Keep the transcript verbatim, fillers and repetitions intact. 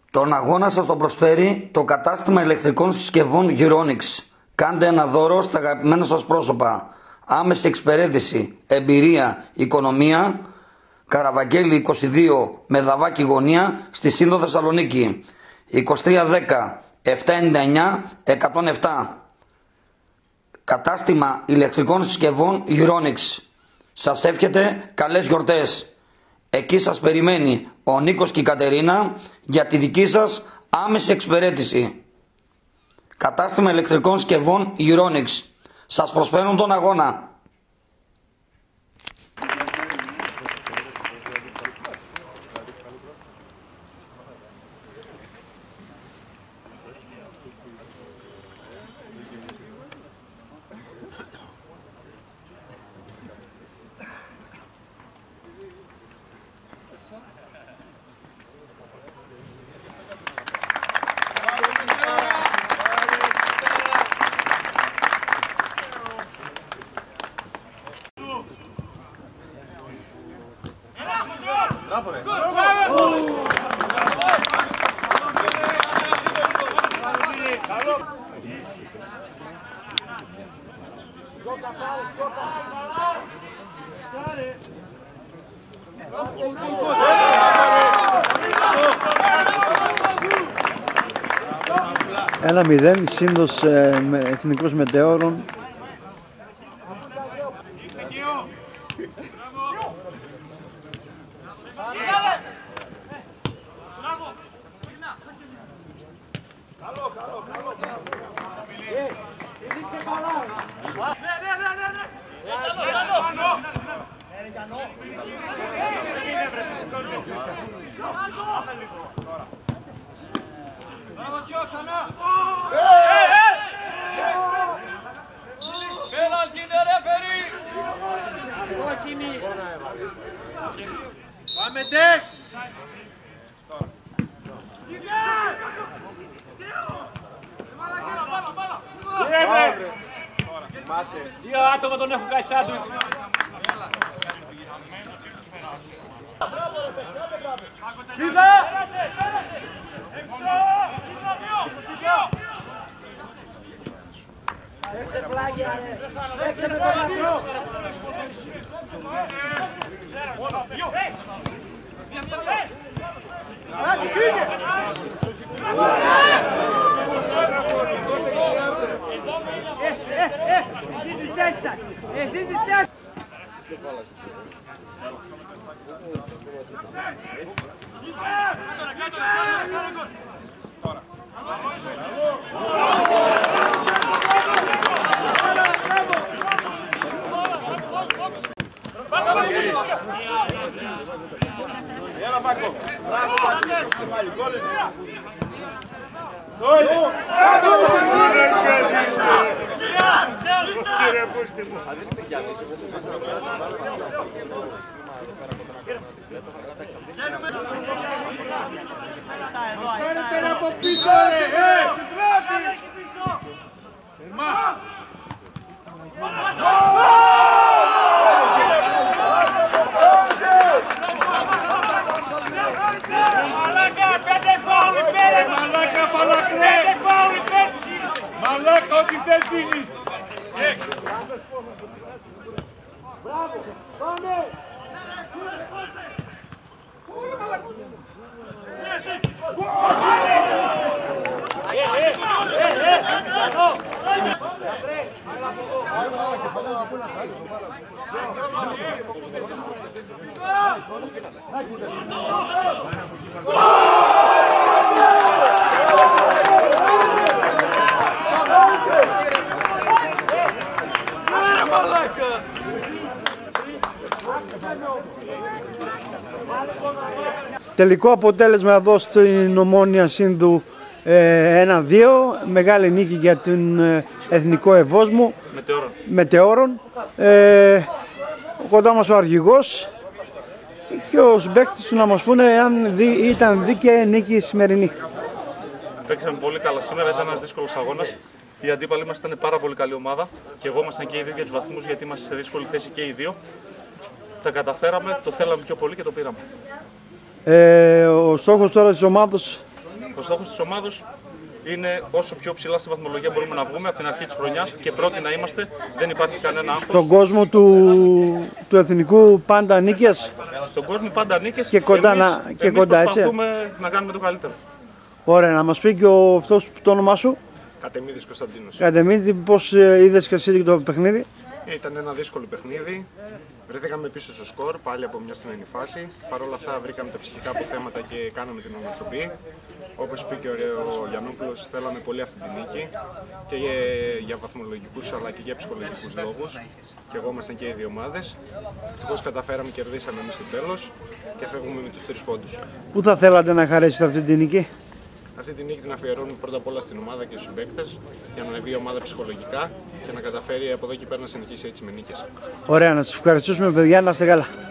Τον αγώνα σας τον προσφέρει το κατάστημα ηλεκτρικών συσκευών Euronics. Κάντε ένα δώρο στα αγαπημένα σας πρόσωπα. Άμεση εξυπηρέτηση, εμπειρία, οικονομία. Καραβαγγέλη είκοσι δύο Μεδαβάκη Γωνία στη Σύνδο Θεσσαλονίκη. είκοσι τρία δέκα επτακόσια ενενήντα εννιά εκατόν επτά. Κατάστημα ηλεκτρικών συσκευών Euronics. Σας εύχεται καλές γιορτές. Εκεί σας περιμένει ο Νίκος και η Κατερίνα για τη δική σας άμεση εξυπηρέτηση. Κατάστημα ηλεκτρικών συσκευών Euronics. Σας προσφέρουν τον αγώνα. Ένα μηδέν, Σύνδος ε, με, Εθνικός Μετεώρων. Πάμε τεκ! Δύο άτομα τον έχουν κάνει σάντουιτς. Κοίτα! Έξε πλάγια ρε! Έξε με τον ατρό! Άντε φύγε! Ε, ε, ε! Εσείς τις θέσεις σας! Εσείς τις θέσεις! Έλα Πάκο! Μπράβο Πάκο! Γκόλ είναι! Γκόλ! Φέρετε από πίσω ρε! Μαλάκα, ό,τι θες δίνεις! Μπράβο! Πάμε! Τελικό αποτέλεσμα εδώ στην Ομόνοια Σύνδου ένα δύο, μεγάλη νίκη για τον Εθνικό Ευόσμο Μετεώρων. Μετεώρων. Ε, κοντά μας ο αρχηγός και ο συμπαίκτης του να μας πούνε αν δι, ήταν δίκαιη νίκη η σημερινή. Παίξαμε πολύ καλά σήμερα, ήταν ένας δύσκολος αγώνας. Οι αντίπαλοι μας ήταν πάρα πολύ καλή ομάδα και εγώ ήμασταν και οι δύο για τους βαθμούς γιατί είμαστε σε δύσκολη θέση και οι δύο. Τα καταφέραμε, το θέλαμε πιο πολύ και το πήραμε. Ε, ο στόχος τώρα της ομάδας Ο στόχος της ομάδος είναι όσο πιο ψηλά στη βαθμολογία μπορούμε να βγούμε από την αρχή της χρονιάς και πρώτοι να είμαστε. Δεν υπάρχει κανένα άγχος. Στον κόσμο του, του εθνικού πάντα νίκες. Στον κόσμο πάντα νίκες και κοντά, εμείς, να, και εμείς κοντά προσπαθούμε έτσι. να κάνουμε το καλύτερο. Ωραία, να μας πει και ο, αυτός το όνομά σου. Κατεμίδης Κωνσταντίνος. Κατεμίδη, πώς ε, είδες και εσύ το παιχνίδι? Ήταν ένα δύσκολο παιχνίδι. Βρεθήκαμε πίσω στο σκορ, πάλι από μια στενή φάση. Παρ' όλα αυτά βρήκαμε τα ψυχικά αποθέματα και κάναμε την ανατροπή. Όπως είπε και ο Γιαννόπουλος, θέλαμε πολύ αυτή την νίκη και για, για βαθμολογικούς αλλά και για ψυχολογικούς λόγους. Και εγώ ήμασταν και οι δύο ομάδες. Ευτυχώς καταφέραμε, κερδίσαμε εμείς στο τέλος και φεύγουμε με τους τρεις πόντους. Πού θα θέλατε να χαρέσετε αυτή την νίκη? Αυτή τη νίκη την αφιερώνουμε πρώτα απ' όλα στην ομάδα και στους παίκτες για να ανεβεί η ομάδα ψυχολογικά και να καταφέρει από εδώ και πέρα να συνεχίσει έτσι με νίκες. Ωραία, να σας ευχαριστήσουμε παιδιά, να είστε καλά.